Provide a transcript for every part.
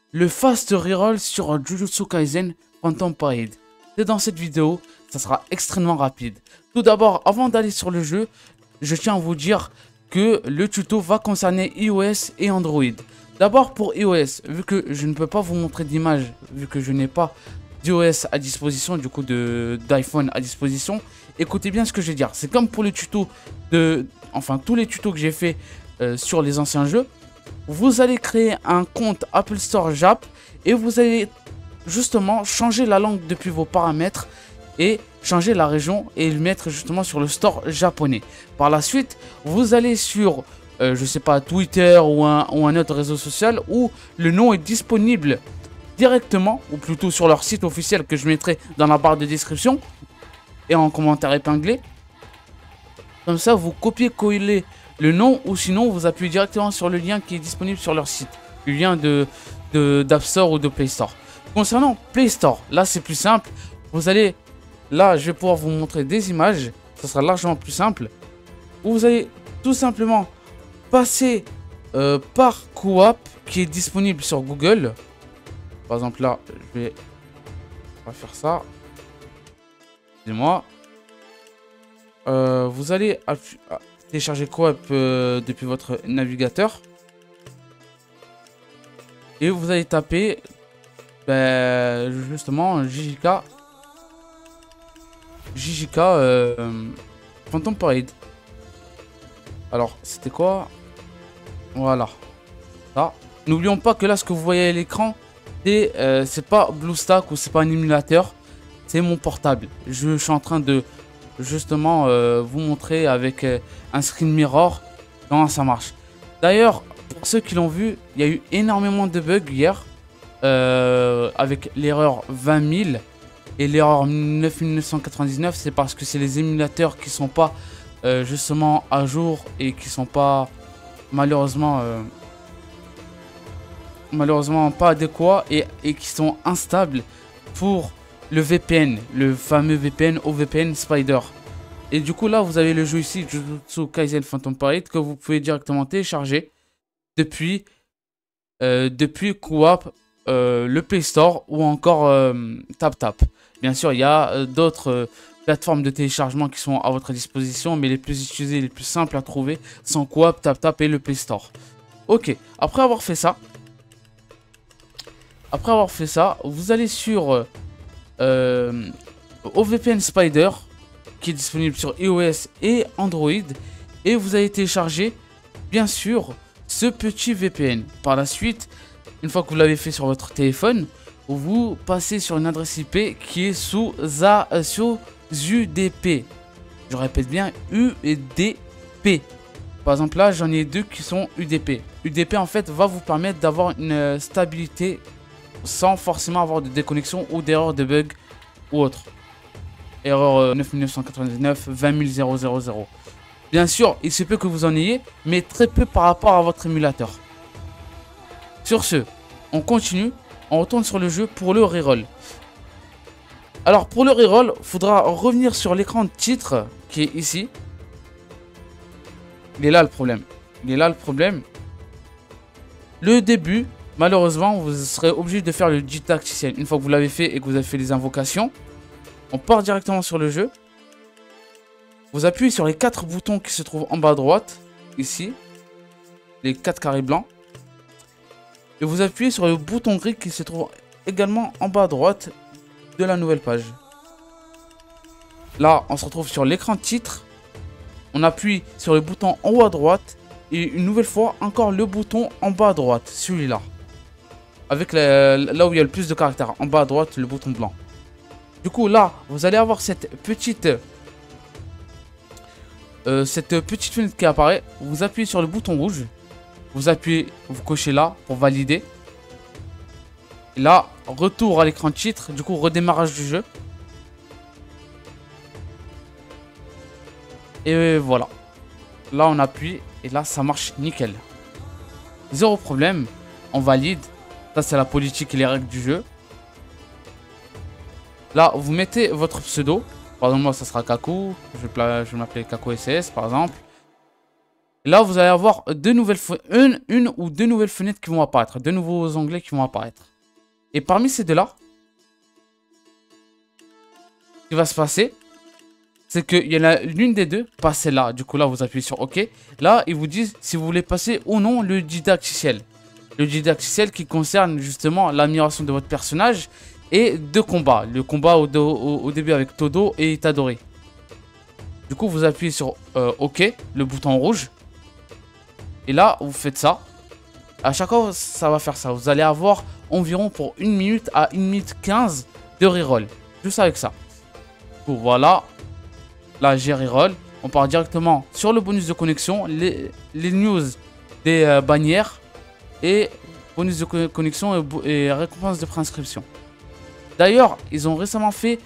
le fast reroll sur Jujutsu Kaisen Phantom Parade. Et dans cette vidéo, ça sera extrêmement rapide. Tout d'abord, avant d'aller sur le jeu, je tiens à vous dire que le tuto va concerner iOS et Android. D'abord pour iOS, vu que je ne peux pas vous montrer d'image, vu que je n'ai pas d'iOS à disposition, du coup d'iPhone à disposition, écoutez bien ce que je vais dire. C'est comme pour le tuto enfin tous les tutos que j'ai fait sur les anciens jeux. Vous allez créer un compte Apple Store Jap et vous allez justement changer la langue depuis vos paramètres et changer la région et le mettre justement sur le store japonais. Par la suite, vous allez sur je sais pas, Twitter ou un autre réseau social où le nom est disponible directement, ou plutôt sur leur site officiel que je mettrai dans la barre de description et en commentaire épinglé. Comme ça, vous copiez-collez le nom ou sinon vous appuyez directement sur le lien qui est disponible sur leur site, le lien d'App Store ou de Play Store. Concernant Play Store, là c'est plus simple. Vous allez, là je vais pouvoir vous montrer des images, ça sera largement plus simple. Vous allez tout simplement passer par Coop qui est disponible sur Google. Par exemple là, on va faire ça. Excusez-moi. Vous allez télécharger Coop depuis votre navigateur. Et vous allez taper justement JJK Phantom Parade. Alors, c'était quoi? Voilà. Ça. N'oublions pas que là, ce que vous voyez à l'écran, c'est pas BlueStack ou c'est pas un émulateur. C'est mon portable. Je suis en train de justement vous montrer avec un screen mirror comment ça marche. D'ailleurs, pour ceux qui l'ont vu, il y a eu énormément de bugs hier avec l'erreur 20 000 et l'erreur 9999. C'est parce que c'est les émulateurs qui sont pas justement à jour et qui sont pas malheureusement pas adéquats et qui sont instables pour le VPN, le fameux VPN OVPN Spider. Et du coup là vous avez le jeu ici, Jujutsu Kaisen Phantom Parade, que vous pouvez directement télécharger depuis Coop, le Play Store ou encore TapTap. Bien sûr il y a d'autres plateformes de téléchargement qui sont à votre disposition, mais les plus utilisées, les plus simples à trouver sont Coop, TapTap et le Play Store. Ok, après avoir fait ça, vous allez sur OVPN Spider qui est disponible sur iOS et Android et vous allez télécharger bien sûr ce petit VPN. Par la suite, une fois que vous l'avez fait sur votre téléphone, vous passez sur une adresse IP qui est sous UDP. Je répète bien UDP. Par exemple là j'en ai deux qui sont UDP. UDP en fait va vous permettre d'avoir une stabilité sans forcément avoir de déconnexion ou d'erreur de bug ou autre. Erreur 9999 20000. Bien sûr, il se peut que vous en ayez, mais très peu par rapport à votre émulateur. Sur ce, on continue, on retourne sur le jeu pour le reroll. Alors pour le reroll, il faudra revenir sur l'écran de titre qui est ici. Il est là le problème. Le début, malheureusement, vous serez obligé de faire le J-Tacticiel. Une fois que vous l'avez fait et que vous avez fait les invocations, on part directement sur le jeu. Vous appuyez sur les 4 boutons qui se trouvent en bas à droite, ici, les 4 carrés blancs. Et vous appuyez sur le bouton gris qui se trouve également en bas à droite de la nouvelle page. Là, on se retrouve sur l'écran de titre. On appuie sur le bouton en haut à droite. Et une nouvelle fois, encore le bouton en bas à droite, celui-là. Avec là où il y a le plus de caractères, en bas à droite, le bouton blanc. Du coup, là, vous allez avoir cette petite fenêtre qui apparaît. Vous appuyez sur le bouton rouge. Vous cochez là pour valider. Et là, retour à l'écran de titre. Du coup, redémarrage du jeu. Et voilà. Là, on appuie. Et là, ça marche nickel. Zéro problème. On valide. Ça, c'est la politique et les règles du jeu. Là, vous mettez votre pseudo. Par exemple, moi, ça sera Kaku. Je vais m'appeler Kaku SS, par exemple. Là, vous allez avoir une ou deux nouvelles fenêtres qui vont apparaître. Deux nouveaux onglets qui vont apparaître. Et parmi ces deux-là, ce qui va se passer, c'est qu'il y en a l'une des deux, pas celle-là. Du coup, là, vous appuyez sur OK. Là, ils vous disent si vous voulez passer ou non le didacticiel. Le didacticiel qui concerne justement l'amélioration de votre personnage et de combat. Le combat au début avec Todo et Itadori. Du coup, vous appuyez sur OK, le bouton rouge. Et là, vous faites ça. À chaque fois, ça va faire ça. Vous allez avoir environ pour 1 minute à 1 minute 15 de reroll. Juste avec ça. Du coup, voilà. Là, j'ai reroll. On part directement sur le bonus de connexion. Les news des bannières. Et bonus de connexion et récompense de préinscription. D'ailleurs, ils ont récemment fait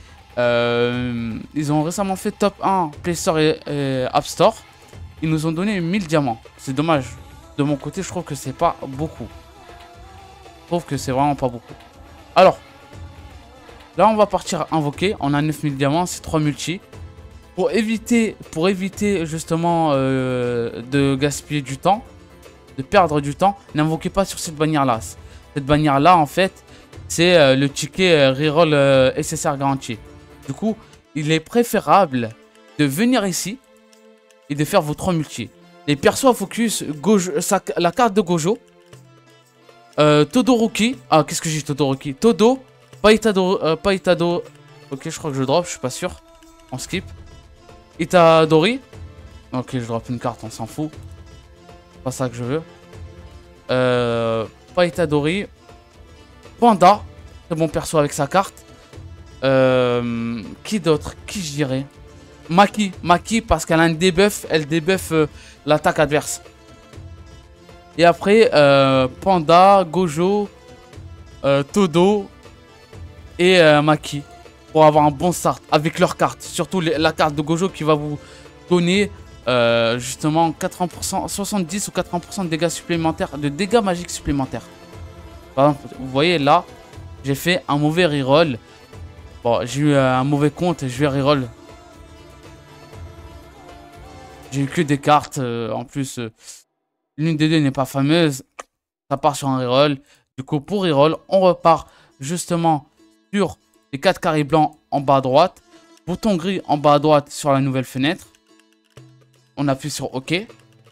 top 1 Play Store et App Store. Ils nous ont donné 1000 diamants. C'est dommage. De mon côté, je trouve que c'est pas beaucoup. Je trouve que c'est vraiment pas beaucoup. Alors, là, on va partir invoquer. On a 9000 diamants, c'est 3 multi. Pour éviter justement de gaspiller du temps, de perdre du temps, n'invoquez pas sur cette bannière-là. Cette bannière-là, en fait, c'est le ticket reroll SSR garanti. Du coup, il est préférable de venir ici et de faire vos 3 multi. Les persos à focus, la carte de Gojo, Todoroki, ah qu'est-ce que j'ai Todoroki, Todo, Paitado, ok je crois que je drop, je suis pas sûr, on skip, Itadori, ok je drop une carte, on s'en fout, c'est pas ça que je veux, Paitadori, Panda, c'est bon perso avec sa carte, qui d'autre, qui je dirais, Maki parce qu'elle a un debuff, elle debuff l'attaque adverse. Et après, Panda, Gojo, Todo et Maki. Pour avoir un bon start avec leur carte. Surtout la carte de Gojo qui va vous donner justement 80%, 70 ou 80% de dégâts supplémentaires, de dégâts magiques supplémentaires. Par exemple, vous voyez là, j'ai fait un mauvais reroll. Bon, j'ai eu un mauvais compte, je vais reroll. J'ai eu que des cartes, en plus, l'une des deux n'est pas fameuse, ça part sur un reroll. Du coup, pour reroll, on repart justement sur les 4 carrés blancs en bas à droite, bouton gris en bas à droite sur la nouvelle fenêtre. On appuie sur OK.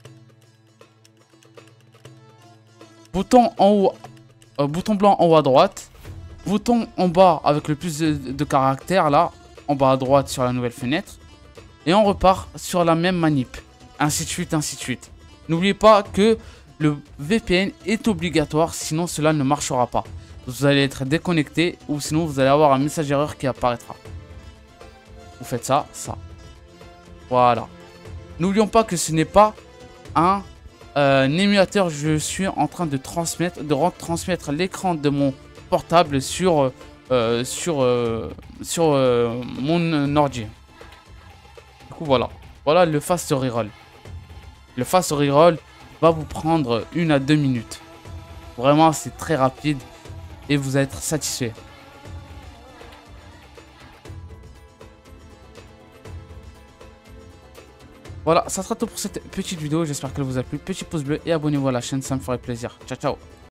Bouton en haut, bouton blanc en haut à droite, bouton en bas avec le plus de caractères là, en bas à droite sur la nouvelle fenêtre. Et on repart sur la même manip. Ainsi de suite, ainsi de suite. N'oubliez pas que le VPN est obligatoire, sinon cela ne marchera pas. Vous allez être déconnecté ou sinon vous allez avoir un message erreur qui apparaîtra. Vous faites ça, ça. Voilà. N'oublions pas que ce n'est pas un émulateur. Je suis en train de retransmettre l'écran de mon portable sur mon ordi. Du coup, voilà. Voilà le fast reroll. Le fast reroll va vous prendre 1 à 2 minutes. Vraiment, c'est très rapide et vous allez être satisfait. Voilà, ça sera tout pour cette petite vidéo. J'espère qu'elle vous a plu. Petit pouce bleu et abonnez-vous à la chaîne, ça me ferait plaisir. Ciao, ciao.